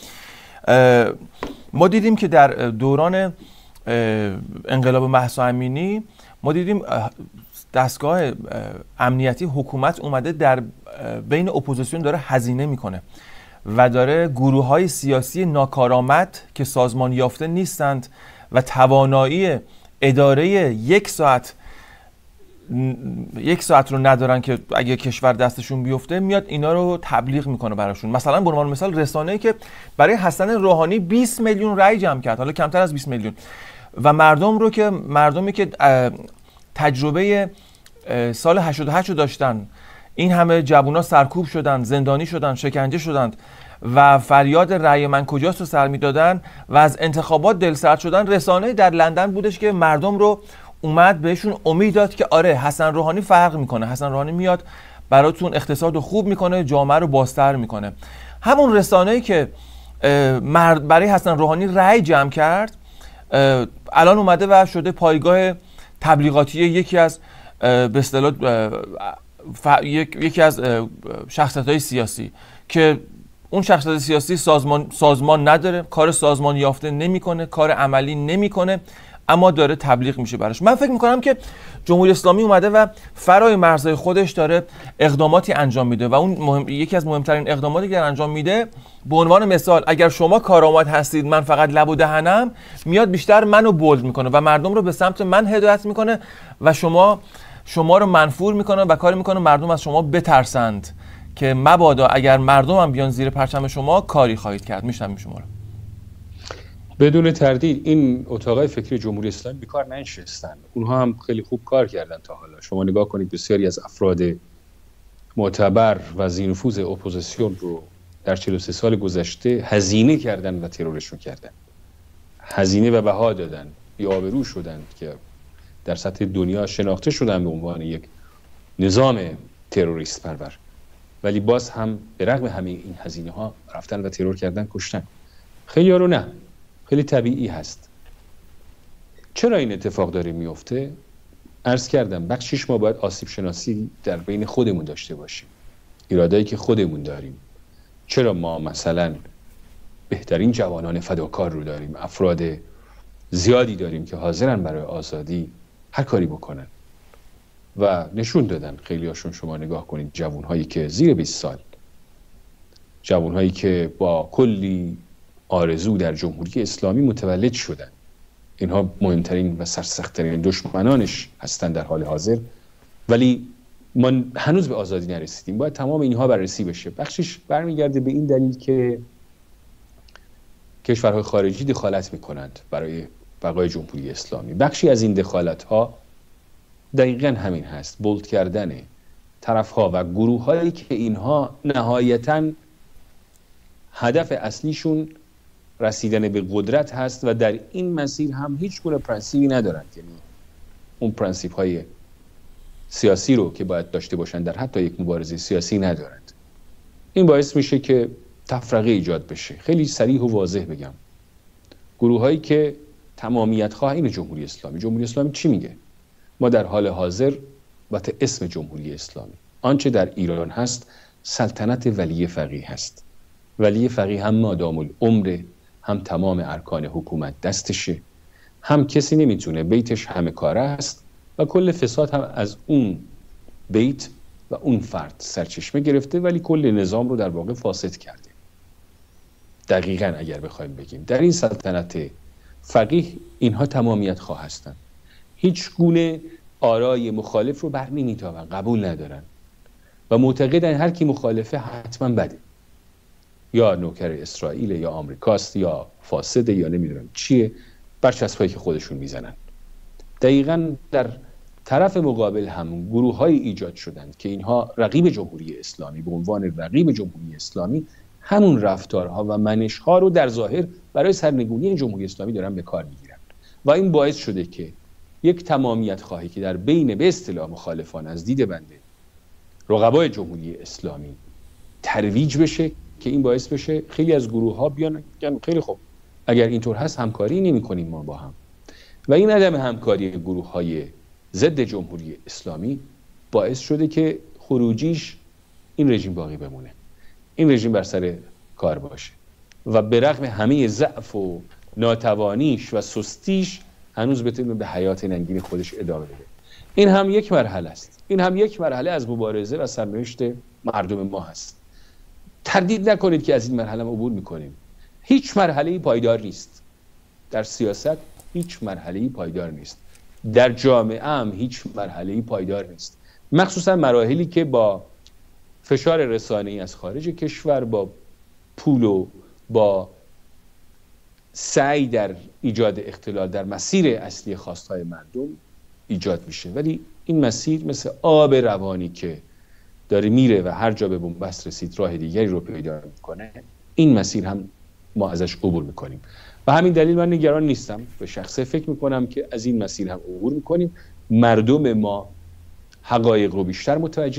ما دیدیم که در دوران انقلاب مهسا امینی ما دیدیم دستگاه امنیتی حکومت اومده در بین اپوزیسیون داره هزینه میکنه و داره گروه‌های سیاسی ناکارآمد که سازمان یافته نیستند و توانایی اداره 1 ساعت یک ساعت رو ندارن که اگه کشور دستشون بیفته میاد اینا رو تبلیغ میکنه براشون. مثلا به عنوان مثال رسانه‌ای که برای حسن روحانی 20 میلیون رأی جمع کرد، حالا کمتر از 20 میلیون، و مردمی که تجربه سال 88 رو داشتن، این همه جوونا سرکوب شدن، زندانی شدن، شکنجه شدند و فریاد رأی من کجاست رو سر میدادن و از انتخابات دلسرد شدن، رسانه در لندن بودش که مردم رو اومد بهشون امید داد که آره حسن روحانی فرق میکنه، حسن روحانی میاد براتون اقتصاد رو خوب میکنه، جامعه رو بازتر میکنه. همون رسانه‌ای که برای حسن روحانی رأی جمع کرد الان اومده و شده پایگاه تبلیغاتی یکی از به اصطلاح یکی از شخصیت‌های سیاسی که اون شخصیت سیاسی سازمان نداره، کار سازمان یافته نمیکنه، کار عملی نمیکنه، اما داره تبلیغ میشه براش. من فکر میکنم که جمهوری اسلامی اومده و فرای مرزهای خودش داره اقداماتی انجام میده و اون یکی از مهمترین اقداماتی که انجام میده، به عنوان مثال اگر شما کارآمد هستید من فقط لب و دهنم، میاد بیشتر منو بولد میکنه و مردم رو به سمت من هدایت میکنه و شما رو منفور میکنه و کاری میکنه مردم از شما بترسند که مبادا اگر مردم هم بیان زیر پرچم شما کاری خواهید کرد. میشنم شما رو. بدون تردید این اتاقای فکری جمهوری اسلامی بیکار ننشستن، اونها هم خیلی خوب کار کردن تا حالا. شما نگاه کنید بسیاری از افراد معتبر و ذی‌نفوذ اپوزیسیون رو در 43 سال گذشته هزینه کردن و ترورشون کردن، هزینه و بها دادن، بی‌آبرو شدن که در سطح دنیا شناخته شدن به عنوان یک نظام تروریست پرور، ولی باز هم به رغم همه این هزینه ها رفتن و ترور کردن، کشتن. خیلی ها رو نه، خیلی طبیعی هست. چرا این اتفاق داره میفته؟ عرض کردم بخشش ما باید آسیب شناسی در بین خودمون داشته باشیم، ایرادایی که خودمون داریم. چرا ما مثلا بهترین جوانان فداکار رو داریم، افراد زیادی داریم که حاضرن برای آزادی هر کاری بکنن و نشون دادن. خیلی هاشون شما نگاه کنید، جوانهایی که زیر 20 سال، جوانهایی که با کلی آرزو در جمهوری اسلامی متولد شدن، اینها مهمترین و سرسخت‌ترین دشمنانش هستند در حال حاضر، ولی ما هنوز به آزادی نرسیدیم. باید تمام اینها بررسی بشه. بخشش برمیگرده به این دلیل که کشورهای خارجی دخالت میکنند برای بقای جمهوری اسلامی. بخشی از این دخالت‌ها دقیقاً همین هست، بولد کردن طرف‌ها و گروه‌هایی که اینها نهایتاً هدف اصلیشون رسیدن به قدرت هست و در این مسیر هم هیچ گونه پرنسیپی ندارند، یعنی اون پرنسیپ‌های سیاسی رو که باید داشته باشند در حتی یک مبارزه سیاسی ندارند. این باعث میشه که تفرقه ایجاد بشه. خیلی صریح و واضح بگم، گروه‌هایی که تمامیت خواهین جمهوری اسلامی چی میگه؟ ما در حال حاضر با اسم جمهوری اسلامی، آنچه در ایران هست سلطنت ولی فقیه هست. ولی فقیه هم مادام العمر، هم تمام ارکان حکومت دستشه، هم کسی نمیتونه، بیتش همه کاره است و کل فساد هم از اون بیت و اون فرد سرچشمه گرفته، ولی کل نظام رو در واقع فاسد کرده. دقیقاً اگر بخوایم بگیم در این سلطنت فقیه اینها تمامیت خواه هستند، هیچ گونه آرای مخالف رو بر نمیتابن، قبول ندارن و معتقدن هر کی مخالفه حتما بده، یا نوکر اسرائیل یا آمریکاست یا فاسده یا نمیدونم چیه، برچسبایی که خودشون میزنن. دقیقاً در طرف مقابل هم گروه‌های ایجاد شدند که اینها رقیب جمهوری اسلامی به عنوان رقیب جمهوری اسلامی همون رفتارها و منش‌ها رو در ظاهر برای سرنگونی جمهوری اسلامی دارن به کار میگیرن و این باعث شده که یک تمامیت خواهی که در بین به اصطلاح مخالفان از دید بنده رقبای جمهوری اسلامی ترویج بشه که این باعث بشه خیلی از گروه‌ها بیان خیلی خوب اگر اینطور هست همکاری نمی‌کنیم ما با هم، و این عدم همکاری گروه‌های ضد جمهوری اسلامی باعث شده که خروجیش این رژیم باقی بمونه، این رژیم بر سر کار باشه و به رغم همه ضعف و ناتوانیش و سستیش هنوز بتونه به حیات ننگین خودش ادامه بده. این هم یک مرحله است، این هم یک مرحله از مبارزه و سرنوشت مردم ما هست. تردید نکنید که از این مرحله عبور میکنیم. هیچ مرحله‌ای پایدار نیست در سیاست، هیچ مرحله‌ای پایدار نیست. در جامعه هم هیچ مرحله‌ای پایدار نیست، مخصوصا مراحلی که با فشار رسانه‌ای از خارج کشور، با پول و با سعی در ایجاد اختلال در مسیر اصلی خواستهای مردم ایجاد میشه. ولی این مسیر مثل آب روانی که داره میره و هر جا به بنبست رسید راه دیگری رو پیدا میکنه، این مسیر هم ما ازش عبور میکنیم. و همین دلیل من نگران نیستم، به شخصه فکر میکنم که از این مسیر هم عبور میکنیم. مردم ما حقایق رو بیشتر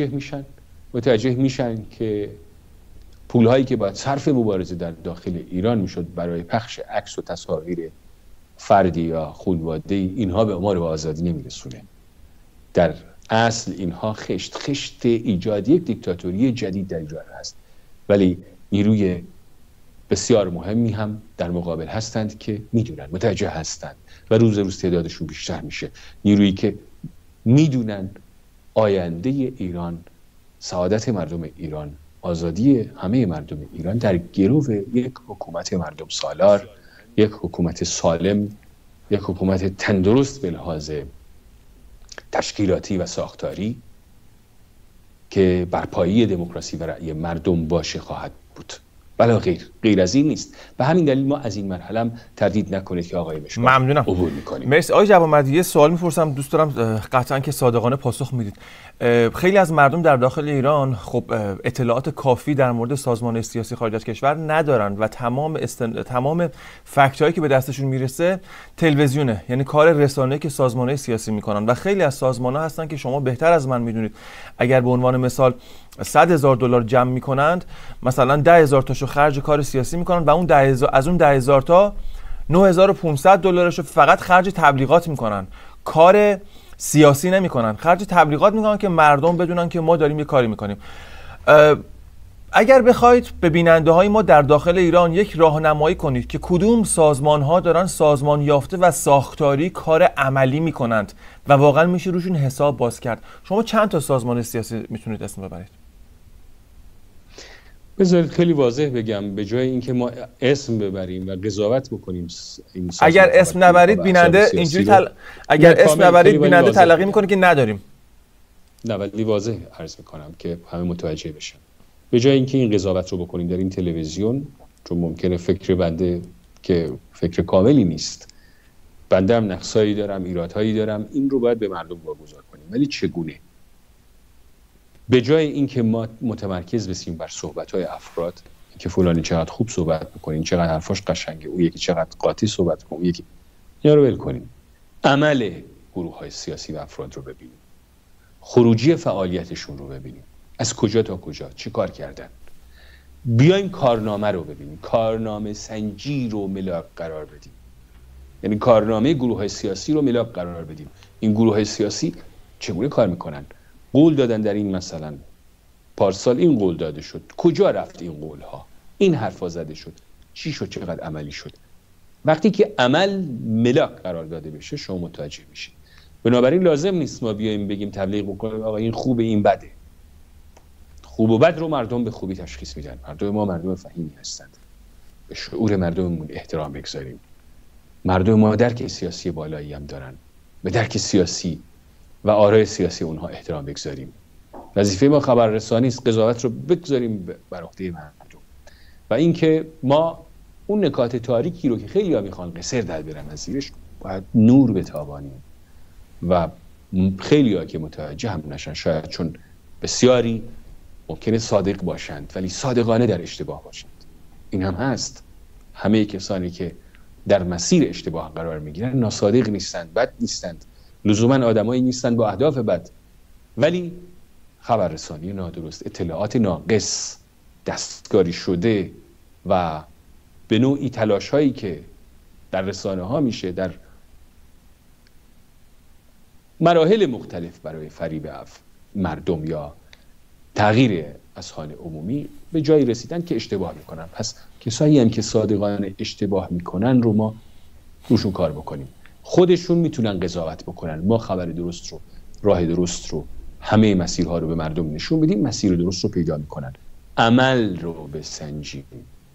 متوجه میشن که پولهایی که باید صرف مبارزه در داخل ایران میشد برای پخش عکس و تصاویر فردی یا خانواده، اینها به امور و آزادی نمیرسونه. در اصل اینها خشت ایجاد یک دیکتاتوری جدید در ایران هست. ولی نیروی بسیار مهمی هم در مقابل هستند که میدونن، متوجه هستند و روز روز تعدادشون بیشتر میشه. نیرویی که میدونن آینده ایران، سعادت مردم ایران، آزادی همه مردم ایران در گرو یک حکومت مردم سالار، یک حکومت سالم، یک حکومت تندرست به لحاظ تشکیلاتی و ساختاری که بر پایه دموکراسی و رأی مردم باشه خواهد بود. بلا غیر از این نیست. به همین دلیل ما از این مرحله هم تردید نکنید که آقای مشکان ممنونم. عبور می‌کنیم. مرسی آقای جوانمردی. یه سوال می‌پرسم، دوست دارم قطعاً که صادقانه پاسخ میدید. خیلی از مردم در داخل ایران خب اطلاعات کافی در مورد سازمان سیاسی خارج از کشور ندارن و تمام فکت‌هایی که به دستشون میرسه تلویزیونه، یعنی کار رسانه‌ای که سازمان‌های سیاسی میکنن. و خیلی از سازمان‌ها هستن که شما بهتر از من میدونید اگر به عنوان مثال $100,000 جمع میکنند، مثلا 10,000 تاشو خرج کار سیاسی میکنن و اون از اون 10,000 تا $9,500 رو فقط خرج تبلیغات میکنن، کار سیاسی نمیکنن، خرج تبلیغات میکنن که مردم بدونن که ما داریم یه کاری میکنیم. اگر بخواید به بیننده های ما در داخل ایران یک راهنمایی کنید که کدوم سازمان ها دارن سازمان یافته و ساختاری کار عملی میکنند و واقعا میشه روشون حساب باز کرد، شما چند تا سازمان سیاسی میتونید اسم ببرید؟ بذارید خیلی واضح بگم، به جای اینکه ما اسم ببریم و قضاوت بکنیم این اگر اسم نبرید بیننده اینجوری اگر اسم نبرید بیننده تلقی میکنه که نداریم. نه ولی واضح عرض میکنم که همه متوجه بشن. به جای اینکه این قضاوت رو بکنیم در این تلویزیون، چون ممکنه فکر بنده که فکر کاملی نیست، بنده هم نقصایی دارم، ایرادهایی دارم، این رو باید به مردم واگذار کنیم. ولی چگونه؟ به جای اینکه ما متمرکز بشیم بر صحبت‌های افراد، اینکه فلانی چقدر خوب صحبت می‌کنه، این چقدر حرفاش قشنگه، اون یکی چقدر قاطی صحبت می‌کنه، یکی، اینا رو ول کنیم. عمل گروه‌های سیاسی و افراد رو ببینیم. خروجی فعالیتشون رو ببینیم. از کجا تا کجا چه کار کردن. بیایم کارنامه رو ببینیم. کارنامه سنجی رو ملاک قرار بدیم. یعنی کارنامه گروه‌های سیاسی رو ملاک قرار بدیم. این گروه‌های سیاسی چگونه کار می‌کنن؟ قول دادن در این، مثلا پارسال این قول داده شد، کجا رفت این قول‌ها؟ این حرفا زده شد، چی شد، چقدر عملی شد؟ وقتی که عمل ملاک قرار داده بشه شما متوجه میشید. بنابراین لازم نیست ما بیایم بگیم تبلیغ بکنیم آقا این خوبه این بده. خوب و بد رو مردم به خوبی تشخیص میدن. مردم ما مردم فهیمی هستند. به شعور مردممون احترام بگذاریم. مردم ما درک سیاسی بالایی هم دارن. به درک سیاسی و آرای سیاسی اونها احترام بگذاریم. وظیفه ما خبررسانی است، قضاوت رو بگذاریم بر عهده مردم. و اینکه ما اون نکات تاریکی رو که خیلی‌ها میخوان قصر در برن از زیرش باید نور بتابانیم. و خیلی‌ها که متوجه هم نشن، شاید چون بسیاری ممکنه صادق باشند ولی صادقانه در اشتباه باشند. این هم هست. همه کسانی که در مسیر اشتباه قرار میگیرن ناصادق نیستند، بد نیستند، لزوما آدمایی نیستند با اهداف بد، ولی خبررسانی نادرست، اطلاعات ناقص، دستکاری شده و به نوعی تلاش هایی که در رسانه ها میشه در مراحل مختلف برای فریب مردم یا تغییر اذهان عمومی به جایی رسیدن که اشتباه میکنن. پس کسایی هم که صادقانه اشتباه میکنن رو ما روشون کار بکنیم. خودشون میتونن قضاوت بکنن. ما خبر درست رو، راه درست رو، همه مسیرها رو به مردم نشون بدیم، مسیر درست رو پیدا میکنن. عمل رو بسنجیم.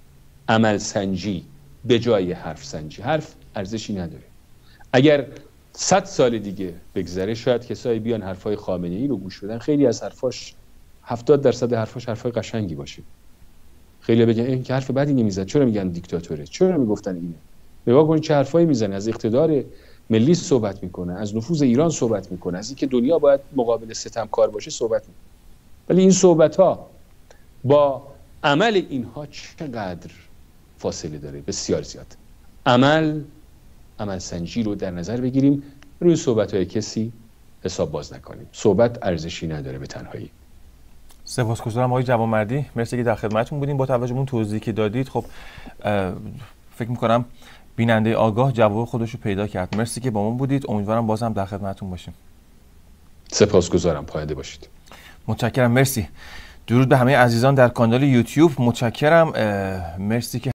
عمل سنجی به جای حرف سنجی. حرف ارزشی نداره. اگر 100 سال دیگه بگذره شاید کسایی بیان حرفای خامنه‌ای رو گوش بدن، خیلی از حرفاش 70% حرفاش حرفای قشنگی باشه. خیلی بگن این که حرف بدی نمیزد، چرا میگن دیکتاتوره، چرا میگفتن اینه؟ نگاه کنید چه حرفایی میزنه، از اقتدار ملی صحبت میکنه، از نفوذ ایران صحبت میکنه، از اینکه دنیا باید مقابل ستمکار باشه صحبت میکنه. ولی این صحبت‌ها با عمل اینها چقدر فاصله داره؟ بسیار زیاد. عمل سنجی رو در نظر بگیریم، روی صحبت‌های کسی حساب باز نکنیم. صحبت ارزشی نداره به تنهایی. سپاسگزارم آقای جوانمردی، مرسی که در خدمتتون بودیم. با توجه به اون توضیحی که دادید خب فکر می‌کنم بیننده آگاه جواب خودش رو پیدا کرد. مرسی که با ما بودید، امیدوارم باز هم در خدمتتون باشیم. سپاسگزارم، پاینده باشید. متشکرم، مرسی. درود به همه عزیزان در کانال یوتیوب، متشکرم، مرسی که